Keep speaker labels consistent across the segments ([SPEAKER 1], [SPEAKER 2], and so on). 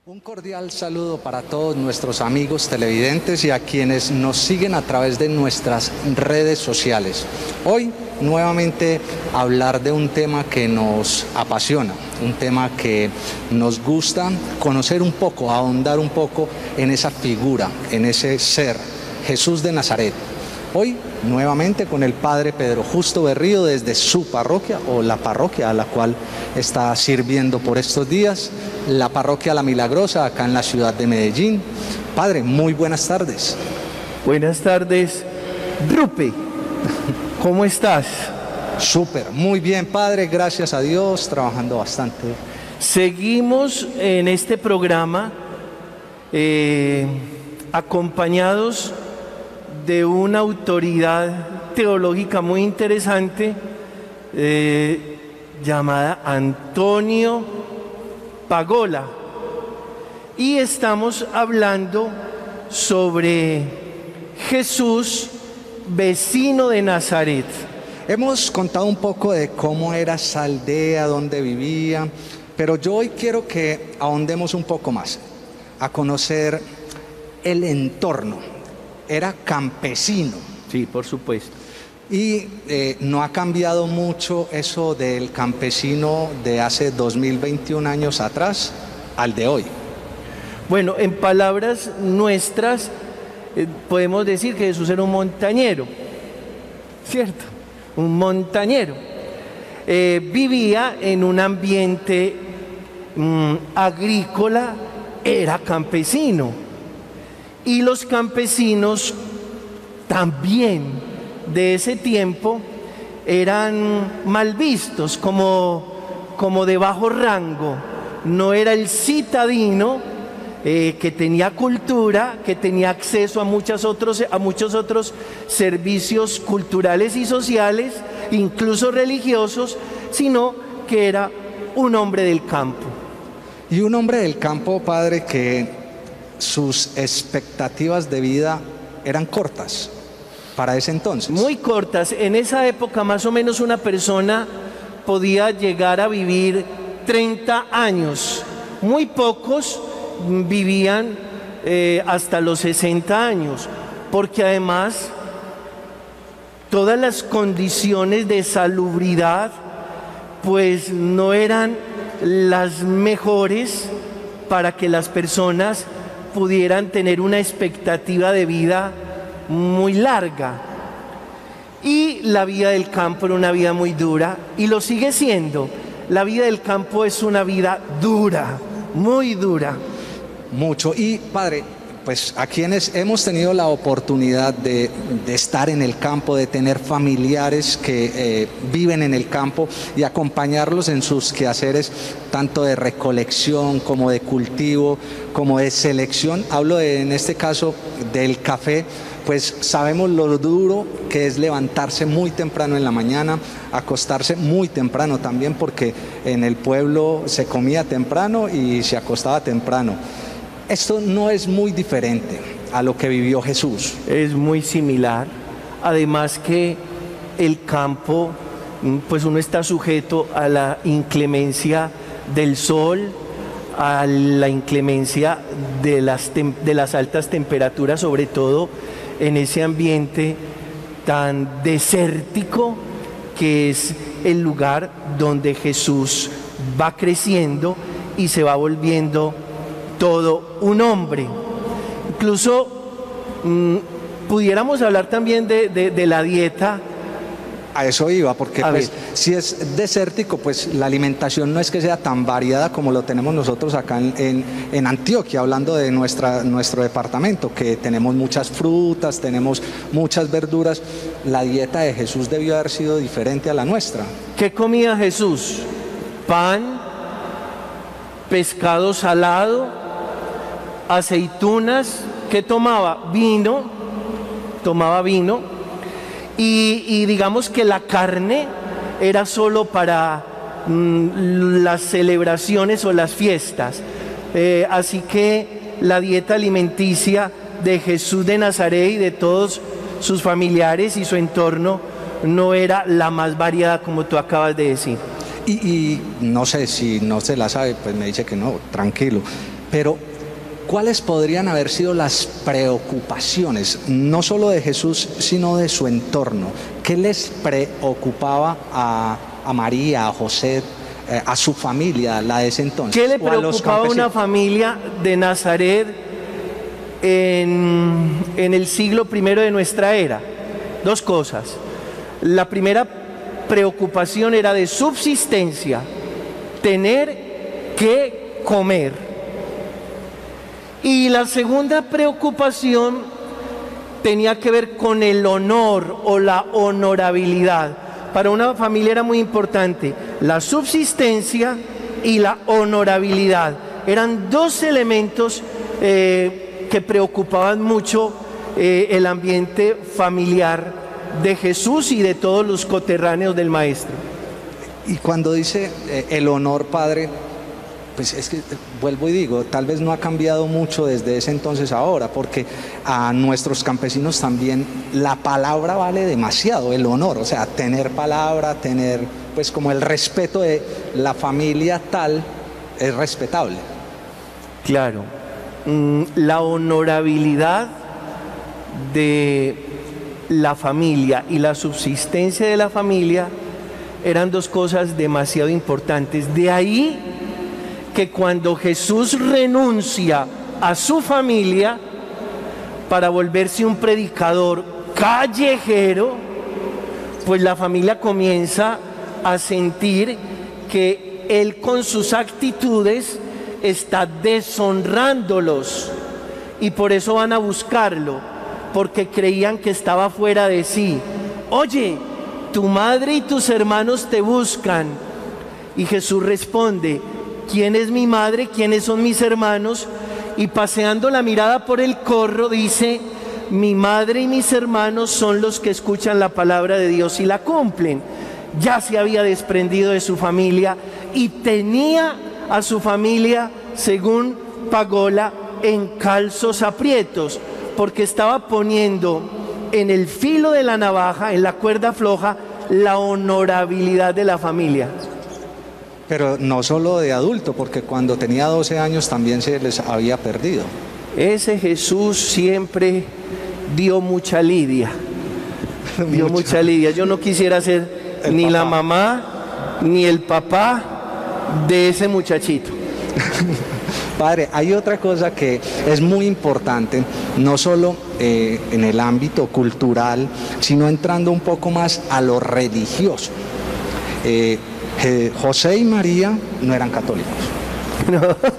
[SPEAKER 1] Un cordial saludo para todos nuestros amigos televidentes y a quienes nos siguen a través de nuestras redes sociales. Hoy nuevamente hablar de un tema que nos apasiona, un tema que nos gusta conocer un poco, ahondar un poco en esa figura, en ese ser, Jesús de Nazaret. Hoy nuevamente con el Padre Pedro Justo Berrío desde su parroquia o la parroquia a la cual está sirviendo por estos días, la parroquia La Milagrosa acá en la ciudad de Medellín. Padre, muy buenas tardes.
[SPEAKER 2] Buenas tardes, Rupe. ¿Cómo estás?
[SPEAKER 1] Súper, muy bien, Padre, gracias a Dios, trabajando bastante.
[SPEAKER 2] Seguimos en este programa acompañados de una autoridad teológica muy interesante llamada Antonio Pagola, y estamos hablando sobre Jesús, vecino de Nazaret.
[SPEAKER 1] Hemos contado un poco de cómo era esa aldea, dónde vivía, pero yo hoy quiero que ahondemos un poco más, a conocer el entorno. Era campesino.
[SPEAKER 2] Sí, por supuesto.
[SPEAKER 1] Y no ha cambiado mucho eso del campesino de hace 2021 años atrás al de hoy.
[SPEAKER 2] Bueno, en palabras nuestras podemos decir que Jesús era un montañero, ¿cierto? Un montañero. Vivía en un ambiente agrícola, era campesino. Y los campesinos también de ese tiempo eran mal vistos, como de bajo rango. No era el citadino que tenía cultura, que tenía acceso a muchos otros servicios culturales y sociales, incluso religiosos, sino que era un hombre del campo.
[SPEAKER 1] Y un hombre del campo, Padre, que sus expectativas de vida eran cortas para ese entonces.
[SPEAKER 2] Muy cortas. En esa época más o menos una persona podía llegar a vivir 30 años. Muy pocos vivían hasta los 60 años, porque además todas las condiciones de salubridad pues no eran las mejores para que las personas pudieran tener una expectativa de vida muy larga. Y la vida del campo era una vida muy dura, y lo sigue siendo. La vida del campo es una vida dura, muy dura.
[SPEAKER 1] Mucho. Y Padre, pues a quienes hemos tenido la oportunidad de estar en el campo, de tener familiares que viven en el campo y acompañarlos en sus quehaceres, tanto de recolección como de cultivo, como de selección, hablo en este caso del café, pues sabemos lo duro que es levantarse muy temprano en la mañana, acostarse muy temprano también, porque en el pueblo se comía temprano y se acostaba temprano. Esto no es muy diferente a lo que vivió Jesús.
[SPEAKER 2] Es muy similar, además que el campo, pues uno está sujeto a la inclemencia del sol, a la inclemencia de las altas temperaturas, sobre todo en ese ambiente tan desértico que es el lugar donde Jesús va creciendo y se va volviendo todo un hombre. Incluso pudiéramos hablar también de la dieta.
[SPEAKER 1] A eso iba, porque pues, si es desértico, pues la alimentación no es que sea tan variada como lo tenemos nosotros acá en Antioquia, hablando de nuestro departamento, que tenemos muchas frutas, tenemos muchas verduras. La dieta de Jesús debió haber sido diferente a la nuestra.
[SPEAKER 2] ¿Qué comía Jesús? Pan, pescado salado, aceitunas. ¿Qué tomaba? Vino, tomaba vino. Y digamos que la carne era solo para las celebraciones o las fiestas. Así que la dieta alimenticia de Jesús de Nazaret y de todos sus familiares y su entorno no era la más variada, como tú acabas de decir.
[SPEAKER 1] Y no sé si no se la sabe, pues me dice que no, tranquilo. Pero, ¿cuáles podrían haber sido las preocupaciones, no solo de Jesús, sino de su entorno? ¿Qué les preocupaba a María, a José, a su familia, la de ese entonces?
[SPEAKER 2] ¿Qué le preocupaba a una familia de Nazaret en el siglo I de nuestra era? Dos cosas. La primera preocupación era de subsistencia, tener que comer. Y la segunda preocupación tenía que ver con el honor o la honorabilidad. Para una familia era muy importante la subsistencia y la honorabilidad. Eran dos elementos que preocupaban mucho el ambiente familiar de Jesús y de todos los coterráneos del Maestro.
[SPEAKER 1] Y cuando dice el honor, Padre, pues es que vuelvo y digo, tal vez no ha cambiado mucho desde ese entonces a ahora, porque a nuestros campesinos también la palabra vale demasiado, el honor, o sea, tener palabra, tener pues como el respeto de la familia tal, es respetable.
[SPEAKER 2] Claro, la honorabilidad de la familia y la subsistencia de la familia eran dos cosas demasiado importantes. De ahí que cuando Jesús renuncia a su familia para volverse un predicador callejero, pues la familia comienza a sentir que él con sus actitudes está deshonrándolos y por eso van a buscarlo, porque creían que estaba fuera de sí. Oye, tu madre y tus hermanos te buscan. Y Jesús responde: ¿quién es mi madre? ¿Quiénes son mis hermanos? Y paseando la mirada por el corro dice: mi madre y mis hermanos son los que escuchan la palabra de Dios y la cumplen. Ya se había desprendido de su familia y tenía a su familia, según Pagola, en calzos aprietos, porque estaba poniendo en el filo de la navaja, en la cuerda floja, la honorabilidad de la familia.
[SPEAKER 1] Pero no solo de adulto, porque cuando tenía 12 años también se les había perdido.
[SPEAKER 2] Ese Jesús siempre dio mucha lidia. Dio mucha lidia. Yo no quisiera ser ni la mamá ni el papá de ese muchachito.
[SPEAKER 1] Padre, hay otra cosa que es muy importante, no solo en el ámbito cultural, sino entrando un poco más a lo religioso. José y María no eran católicos.
[SPEAKER 2] No.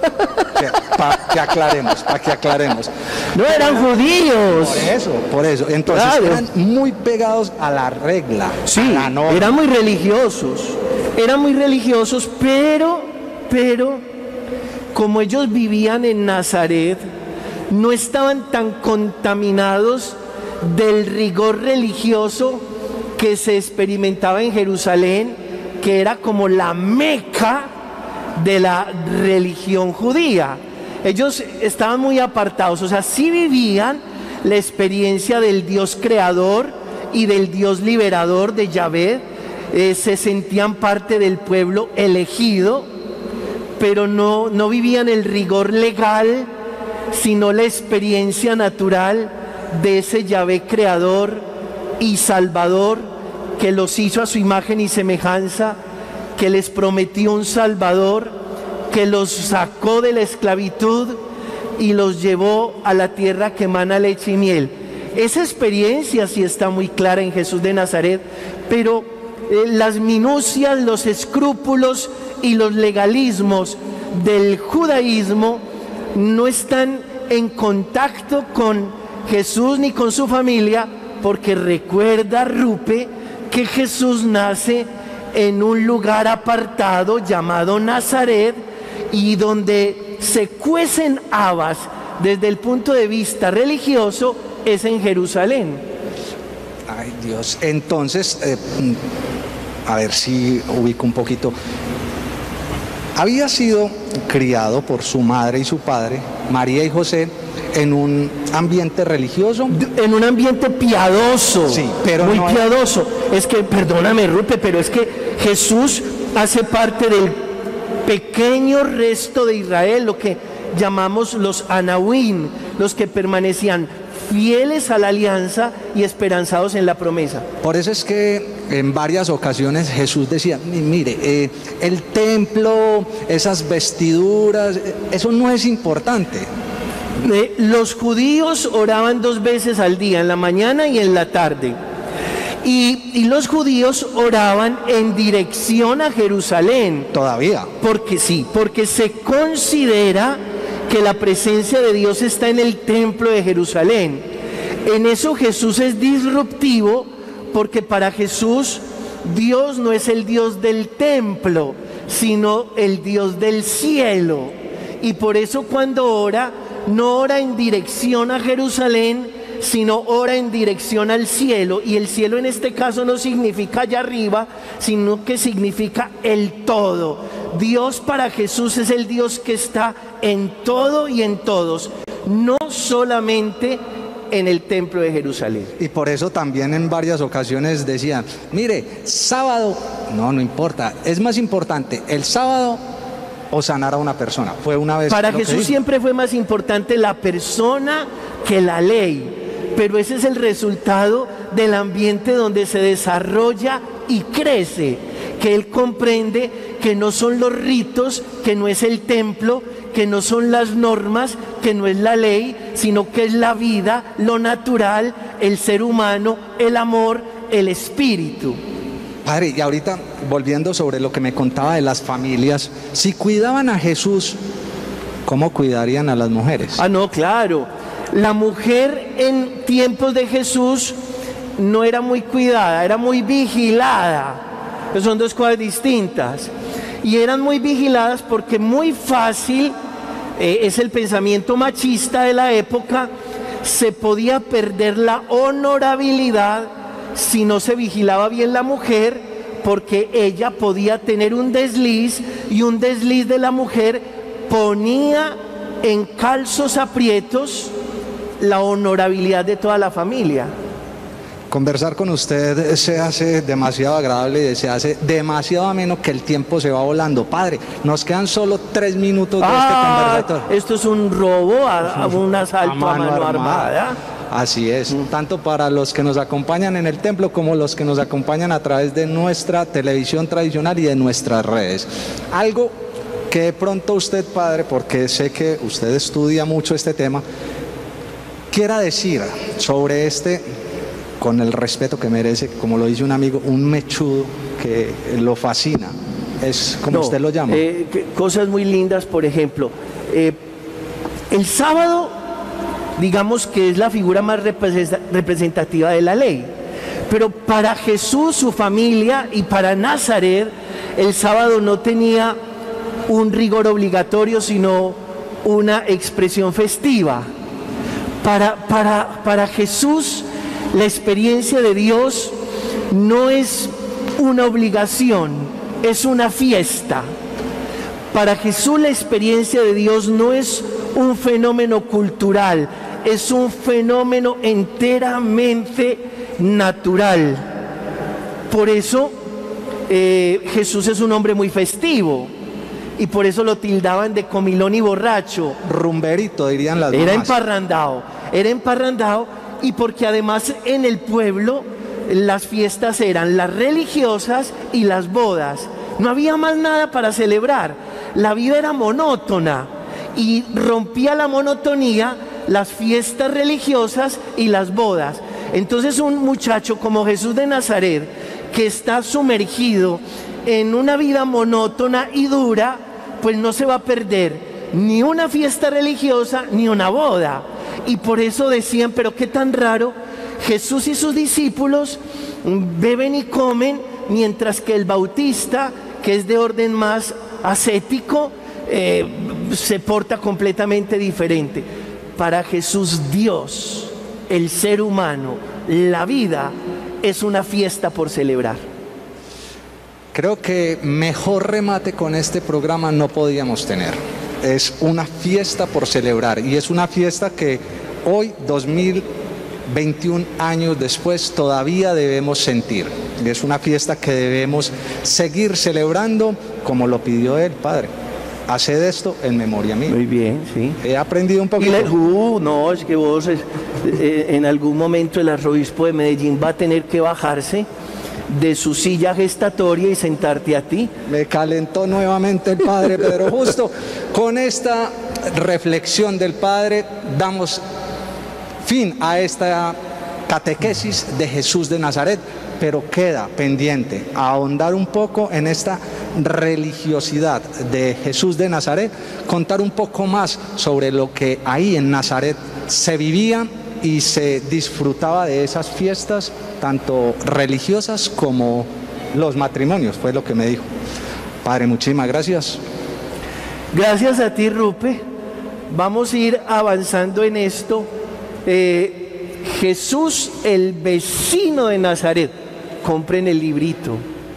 [SPEAKER 1] Para que aclaremos.
[SPEAKER 2] No eran judíos.
[SPEAKER 1] Por eso. Entonces claro, eran muy pegados a la regla.
[SPEAKER 2] Sí,
[SPEAKER 1] a la norma.
[SPEAKER 2] Eran muy religiosos, pero como ellos vivían en Nazaret, no estaban tan contaminados del rigor religioso que se experimentaba en Jerusalén, que era como la meca de la religión judía. Ellos estaban muy apartados, o sea, sí vivían la experiencia del Dios creador y del Dios liberador de Yahvé, se sentían parte del pueblo elegido, pero no vivían el rigor legal, sino la experiencia natural de ese Yahvé creador y salvador que los hizo a su imagen y semejanza, que les prometió un salvador, que los sacó de la esclavitud y los llevó a la tierra que emana leche y miel. Esa experiencia sí está muy clara en Jesús de Nazaret, pero las minucias, los escrúpulos y los legalismos del judaísmo no están en contacto con Jesús ni con su familia, porque recuerda, Rupe, que Jesús nace en un lugar apartado llamado Nazaret, y donde se cuecen habas desde el punto de vista religioso es en Jerusalén.
[SPEAKER 1] Ay, Dios. Entonces, a ver si ubico un poquito. Había sido criado por su madre y su padre, María y José, en un ambiente religioso.
[SPEAKER 2] En un ambiente piadoso.
[SPEAKER 1] Sí, pero
[SPEAKER 2] muy
[SPEAKER 1] no
[SPEAKER 2] piadoso. Es que, perdóname, Rupe, pero es que Jesús hace parte del pequeño resto de Israel, lo que llamamos los Anahuim, los que permanecían fieles a la alianza y esperanzados en la promesa.
[SPEAKER 1] Por eso es que en varias ocasiones Jesús decía, mire, el templo, esas vestiduras, eso no es importante.
[SPEAKER 2] Los judíos oraban 2 veces al día, en la mañana y en la tarde. Y los judíos oraban en dirección a Jerusalén.
[SPEAKER 1] Todavía.
[SPEAKER 2] Porque sí, porque se considera que la presencia de Dios está en el templo de Jerusalén. En eso Jesús es disruptivo, porque para Jesús Dios no es el Dios del templo, sino el Dios del cielo. Y por eso cuando ora, no ora en dirección a Jerusalén, sino ora en dirección al cielo. Y el cielo en este caso no significa allá arriba, sino que significa el todo. Dios para Jesús es el Dios que está en todo y en todos, no solamente en el templo de Jerusalén.
[SPEAKER 1] Y por eso también en varias ocasiones decían, mire, sábado, no importa, es más importante el sábado o sanar a una persona. Fue una vez.
[SPEAKER 2] Para Jesús siempre fue más importante la persona que la ley, pero ese es el resultado del ambiente donde se desarrolla y crece, que Él comprende que no son los ritos, que no es el templo, que no son las normas, que no es la ley, sino que es la vida, lo natural, el ser humano, el amor, el espíritu.
[SPEAKER 1] Padre, y ahorita volviendo sobre lo que me contaba de las familias, si cuidaban a Jesús, ¿cómo cuidarían a las mujeres?
[SPEAKER 2] No, claro. La mujer en tiempos de Jesús no era muy cuidada, era muy vigilada. Pues son 2 cosas distintas. Y eran muy vigiladas porque muy fácil, es el pensamiento machista de la época, se podía perder la honorabilidad si no se vigilaba bien la mujer, porque ella podía tener un desliz, y un desliz de la mujer ponía en calzos aprietos la honorabilidad de toda la familia.
[SPEAKER 1] Conversar con usted se hace demasiado agradable y se hace demasiado ameno, que el tiempo se va volando. Padre, nos quedan solo 3 minutos de este conversatorio.
[SPEAKER 2] Esto es un robo, a un asalto a mano armada.
[SPEAKER 1] Así es, tanto para los que nos acompañan en el templo como los que nos acompañan a través de nuestra televisión tradicional y de nuestras redes. Algo que de pronto usted, padre, porque sé que usted estudia mucho este tema, quiera decir sobre con el respeto que merece, como lo dice un amigo, un mechudo que lo fascina, es como usted lo llama.
[SPEAKER 2] Cosas muy lindas, por ejemplo, el sábado, digamos que es la figura más representativa de la ley, pero para Jesús, su familia y para Nazaret, el sábado no tenía un rigor obligatorio, sino una expresión festiva. Para Jesús, la experiencia de Dios no es una obligación, es una fiesta. Para Jesús la experiencia de Dios no es un fenómeno cultural, es un fenómeno enteramente natural. Por eso Jesús es un hombre muy festivo, y por eso lo tildaban de comilón y borracho.
[SPEAKER 1] Rumberito, dirían las mamás.
[SPEAKER 2] Era emparrandado, y porque además en el pueblo las fiestas eran las religiosas y las bodas. No había más nada para celebrar. La vida era monótona, y rompía la monotonía las fiestas religiosas y las bodas. Entonces un muchacho como Jesús de Nazaret, que está sumergido en una vida monótona y dura, pues no se va a perder ni una fiesta religiosa ni una boda. Y por eso decían, pero qué tan raro, Jesús y sus discípulos beben y comen, mientras que el bautista, que es de orden más ascético, se porta completamente diferente. Para Jesús, Dios, el ser humano, la vida, es una fiesta por celebrar.
[SPEAKER 1] Creo que mejor remate con este programa no podíamos tener. Es una fiesta por celebrar, y es una fiesta que hoy, 2021 años después, todavía debemos sentir. Es una fiesta que debemos seguir celebrando como lo pidió el Padre. haced esto en memoria mía.
[SPEAKER 2] Muy bien, sí.
[SPEAKER 1] He aprendido un
[SPEAKER 2] Y
[SPEAKER 1] poquito.
[SPEAKER 2] no, es que vos en algún momento el arzobispo de Medellín va a tener que bajarse de su silla gestatoria y sentarte a ti.
[SPEAKER 1] Me calentó nuevamente el Padre Pedro Justo. Con esta reflexión del Padre damos fin a esta catequesis de Jesús de Nazaret, pero queda pendiente ahondar un poco en esta religiosidad de Jesús de Nazaret, contar un poco más sobre lo que ahí en Nazaret se vivía y se disfrutaba de esas fiestas, tanto religiosas como los matrimonios, fue lo que me dijo. Padre, muchísimas gracias.
[SPEAKER 2] Gracias a ti, Rupe. Vamos a ir avanzando en esto. Jesús, el vecino de Nazaret. Compren el librito,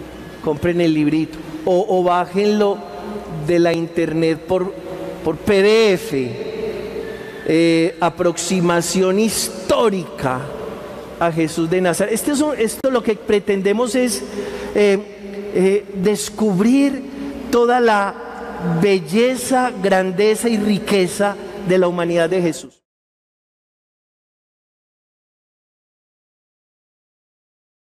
[SPEAKER 2] o bájenlo de la internet por PDF. Aproximación histórica a Jesús de Nazaret. Esto lo que pretendemos es descubrir toda la belleza, grandeza y riqueza de la humanidad de Jesús.